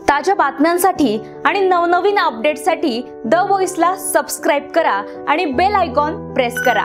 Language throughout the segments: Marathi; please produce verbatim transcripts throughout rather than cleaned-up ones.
ताज्या बातम्यांसाठी आणि नवनवीन अपडेट्ससाठी द व्हॉइसला सबस्क्राइब करा आणि बेल आयकॉन प्रेस करा।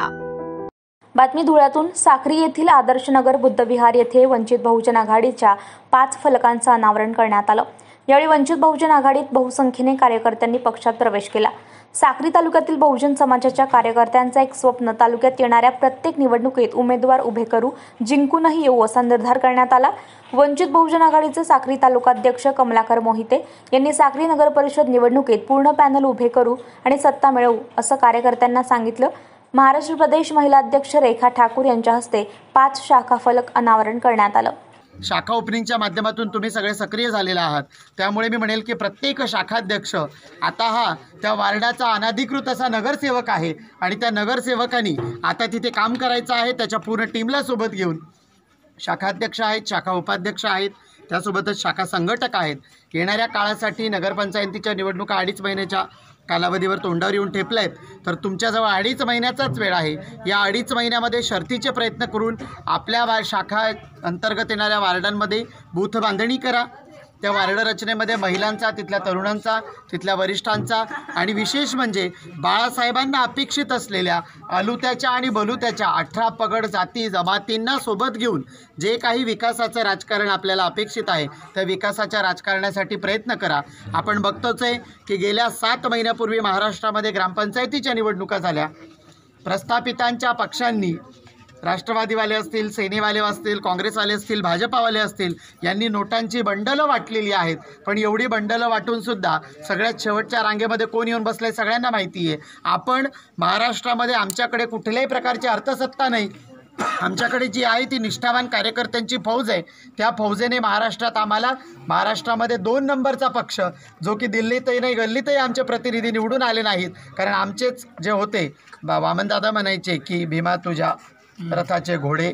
बातमी धुळ्यातून साक्री येथील आदर्श नगर बुद्धविहार येथे वंचित बहुजन आघाडीच्या पाच फलकांचं अनावरण करण्यात आलं। यावेळी वंचित बहुजन आघाडीत बहुसंख्येने कार्यकर्त्यांनी पक्षात प्रवेश केला। साक्री तालुक्यातील बहुजन समाजाच्या कार्यकर्त्यांचं एक स्वप्न तालुक्यात येणाऱ्या प्रत्येक निवडणुकीत उमेदवार उभे करू, जिंकूनही येऊ असा निर्धार करण्यात आला। वंचित बहुजन आघाडीचे साक्री तालुकाध्यक्ष कमलाकर मोहिते यांनी साक्री नगर परिषद निवडणुकीत पूर्ण पॅनल उभे करू आणि सत्ता मिळवू असं कार्यकर्त्यांना सांगितलं। महाराष्ट्र प्रदेश महिला अध्यक्ष रेखा ठाकूर यांच्या हस्ते पाच शाखा फलक अनावरण करण्यात आलं। शाखा ओपनिंगच्या माध्यमातून तुम्ही सगळे सक्रिय झालेला आहात, त्यामुळे मी म्हणेल की प्रत्येक शाखाध्यक्ष आता हा त्या वार्डाचा अनाधिकृत असा नगरसेवक आहे आणि त्या नगरसेवकांनी आता तिथे काम करायचं आहे। त्याच्या पूर्ण टीमला सोबत घेऊन शाखाध्यक्ष आहेत, शाखा उपाध्यक्ष आहेत, त्यासोबतच शाखा संघटक आहेत। येणाऱ्या काळासाठी नगरपंचायतीच्या निवडणुका अडीच महिन्याच्या कालावधीवर तोंडावर येऊन ठेपले आहेत, तर तुमच्याजवळ अडीच महिन्याचाच वेळ आहे। या अडीच महिन्यामध्ये शर्तीचे प्रयत्न करून आपल्या वा शाखा अंतर्गत येणाऱ्या वार्डांमध्ये बूथ बांधणी करा। त्या वार्ड रचनेमध्ये महिलांचा, तिथल्या तरुणांचा, तिथल्या वरिष्ठांचा आणि विशेष म्हणजे बाळासाहेबांना अपेक्षित असलेल्या अलुत्याच्या आणि बलुत्याच्या अठरा पगड जाती जमातींना सोबत घेऊन जे काही विकासाचं राजकारण आपल्याला अपेक्षित आहे त्या विकासाच्या राजकारणासाठी प्रयत्न करा। आपण बघतोच आहे की गेल्या सात महिन्यापूर्वी महाराष्ट्रामध्ये ग्रामपंचायतीच्या निवडणुका झाल्या। प्रस्थापितांच्या पक्षांनी, राष्ट्रवादीवाले असतील, सेनेवाले असतील, काँग्रेसवाले असतील, भाजपावाले असतील, यांनी नोटांची बंडलं वाटलेली आहेत। पण एवढी बंडलं वाटूनसुद्धा सगळ्यात शेवटच्या रांगेमध्ये कोण येऊन बसले सगळ्यांना माहिती आहे। आपण महाराष्ट्रामध्ये आमच्याकडे कुठल्याही प्रकारची अर्थसत्ता नाही, आमच्याकडे जी आहे ती निष्ठावान कार्यकर्त्यांची फौज आहे। त्या फौजेने महाराष्ट्रात आम्हाला महाराष्ट्रामध्ये दोन नंबरचा पक्ष, जो की दिल्लीतही नाही गल्लीतही आमचे प्रतिनिधी निवडून आले नाहीत, कारण आमचेच जे होते वामनदादा म्हणायचे की भीमा तुझ्या रथाचे घोडे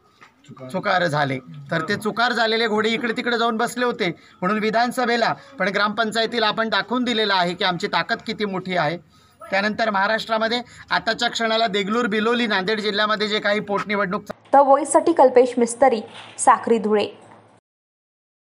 चुकार झाले, तर ते चुकार झालेले घोडे इकडे तिकडे जाऊन बसले होते। म्हणून विधानसभेला पण ग्रामपंचायतीला आपण दाखवून दिलेलं आहे की आमची ताकद किती मोठी आहे। त्यानंतर महाराष्ट्रामध्ये आताच्या क्षणाला देगलूर, बिलोली, नांदेड जिल्ह्यामध्ये जे काही पोटनिवडणूक। द व्हॉइससाठी कल्पेश मिस्त्री, साक्री, धुळे।